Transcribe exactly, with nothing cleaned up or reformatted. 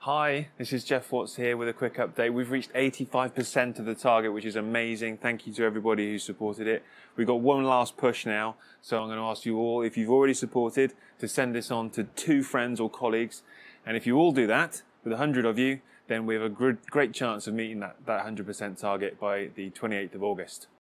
Hi, this is Jeff Watts here with a quick update. We've reached eighty-five percent of the target, which is amazing. Thank you to everybody who supported it. We've got one last push now, so I'm going to ask you all, if you've already supported, to send this on to two friends or colleagues. And if you all do that, with a hundred of you, then we have a great chance of meeting that, that one hundred percent target by the twenty-eighth of August.